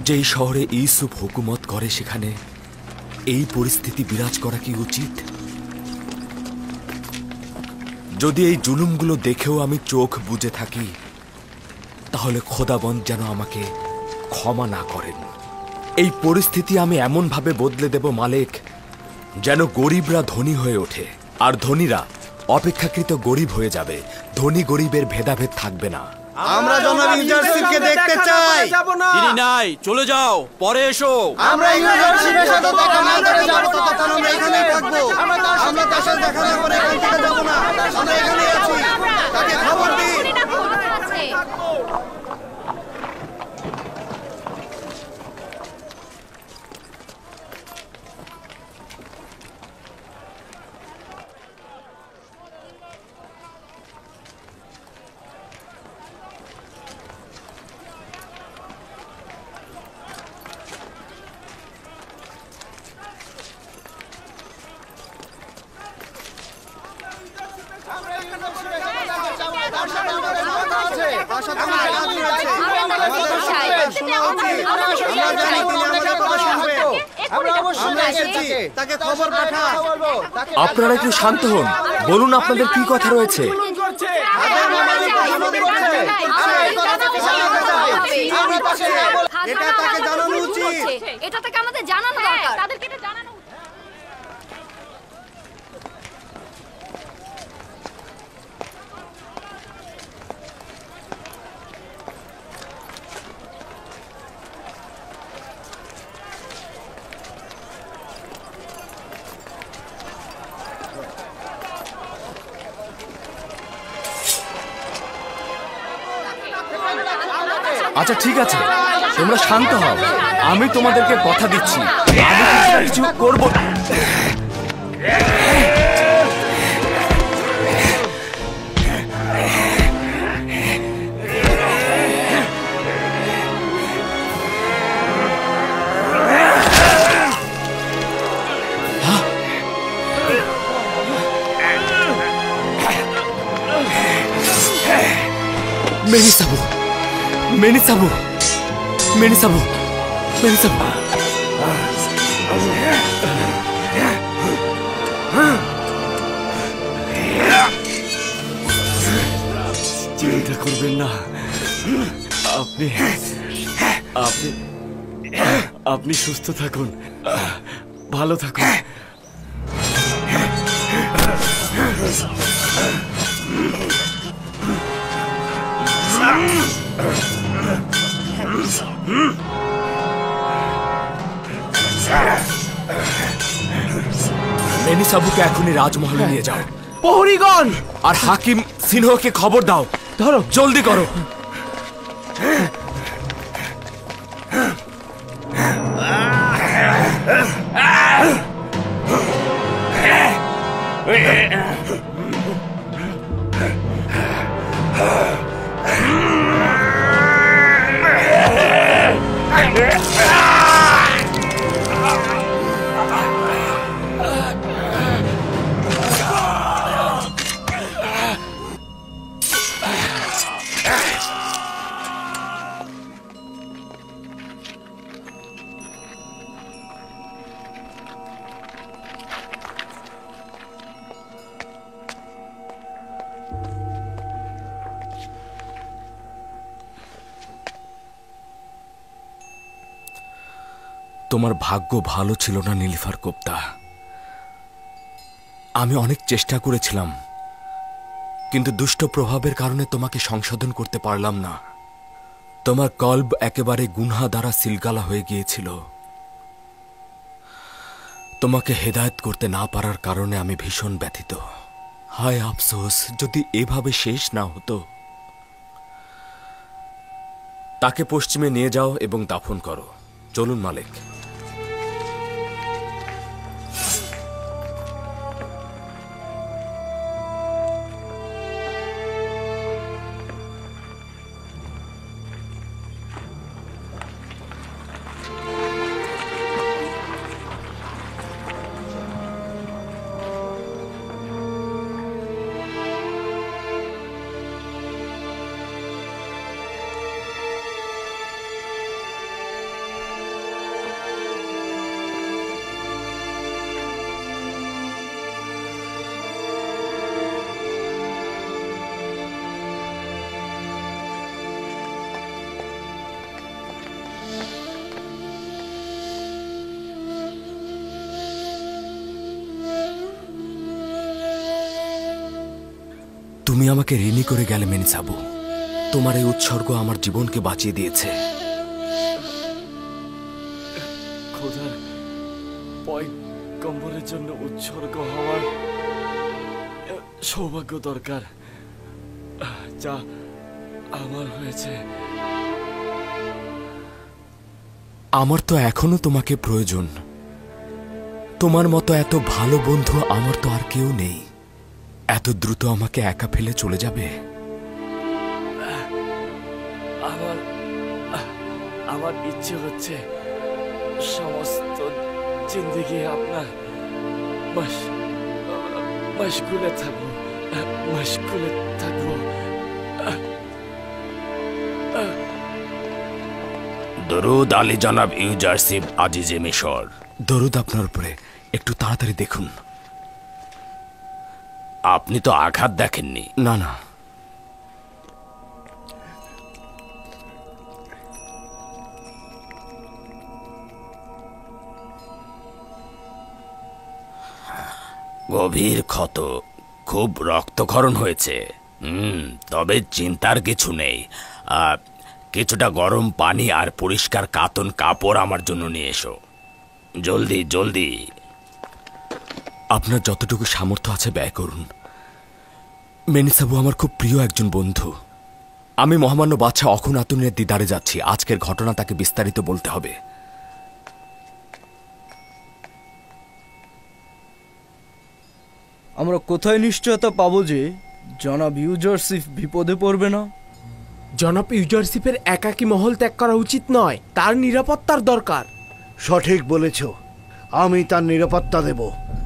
যেই শহরে ইউসুফ হুকুমত করে সেখানে এই পরিস্থিতি বিরাজ করা কি উচিত? যদি এই জুলুমগুলো দেখেও আমি চোখ বুজে থাকি, তাহলে খোদাবন্দ যেন আমাকে ক্ষমা না করেন। এই পরিস্থিতি আমি এমনভাবে বদলে দেব মালিক, যেন গরিবরা ধনী হয়ে ওঠে আর ধনীরা অপেক্ষাকৃত গরিব হয়ে যাবে। ধনী গরিবের ভেদাভেদ থাকবে না। আমরা জনাব ইউজারশিপকে দেখতে চাই। তিনি নাই, চলে যাও, পরে এসো। আমরা ইউজারশিপের সাথে দেখা না করে যাব ততক্ষণ আমরা এখানেই থাকবো। আমরা তার সাথে দেখা না করে এখান থেকে যাব না। আমরা এখানেই আছি। তাকে খবর দিন। আপনারা একটু শান্ত হন, বলুন আপনাদের কি কথা রয়েছে। এটা তাকে জানানো উচিত। এটা তাকে আমাদের জানানো দরকার। তাদেরকে এটা জানানো। আচ্ছা ঠিক আছে, তোমরা শান্ত হও। আমি তোমাদেরকে কথা দিচ্ছি, আমি কিছু করব। মেনিসাবু, মেনিসাবু, মেনিসাবু, মেনিসাবু। চিন্তা করবেন না, আপনি আপনি আপনি সুস্থ থাকুন, ভালো থাকুন। মেনিসাবুকে এখনই রাজমহলে নিয়ে যাও। প্রহরীগণ আর হাকিম সিনহকে খবর দাও। ধরো, জলদি করো। তোমার ভাগ্য ভালো ছিল না নীলিফার কোপ্তা। আমি অনেক চেষ্টা করেছিলাম, কিন্তু দুষ্ট প্রভাবের কারণে তোমাকে সংশোধন করতে পারলাম না। তোমার কল্ব একেবারে গুনহা দ্বারা সিলগালা হয়ে গিয়েছিল। তোমাকে হেদায়েত করতে না পারার কারণে আমি ভীষণ ব্যথিত। হায় আফসোস, যদি এভাবে শেষ না হতো। তাকে পশ্চিমে নিয়ে যাও এবং দাফন করো। চলুন মালিক। আমাকে ঋণী করে গেলে মেনিসাবু। তোমার এই উৎসর্গ আমার জীবনকে বাঁচিয়ে দিয়েছে। খোদার পয়গম্বরের জন্য উৎসর্গ হওয়ার সৌভাগ্য দরকার, যা আমার হয়েছে। আমার তো এখনো তোমাকে প্রয়োজন। তোমার মতো এত ভালো বন্ধু আমার তো আর কেউ নেই। এত দ্রুত আমাকে একা ফেলে চলে যাবে? আমার ইচ্ছে হচ্ছে সমস্ত জিন্দেগি আপনার মশগুলে থাকবো, মশগুলে থাকবো। দরুদ আলী জনাব ইউজারশিপ আজিজে মিশর। দরুদ আপনার উপরে। একটু তাড়াতাড়ি দেখুন। আপনি তো আঘাত দেখেননি? না না। গভীর ক্ষত, খুব রক্তক্ষরণ হয়েছে। তবে চিন্তার কিছু নেই। কিছুটা গরম পানি আর পরিষ্কার কাতন কাপড় আমার জন্য নিয়ে এসো। জলদি জলদি। আপনার যতটুকু সামর্থ্য আছে ব্যয় করুন। মেনিসাবু আমার খুব প্রিয় একজন বন্ধু। আমি মহামান্য বাদশাহ অখুনাতুনের দিদারে যাচ্ছি। আজকের ঘটনা তাকে বিস্তারিত বলতে হবে। আমরা কোথায় নিশ্চয়তা পাবো যে জনাব ইউজারশিপ বিপদে পড়বে না? জনাব ইউজারশিপের একাকী মহল ত্যাগ করা উচিত নয়, তার নিরাপত্তার দরকার। সঠিক বলেছ, আমি তার নিরাপত্তা দেব।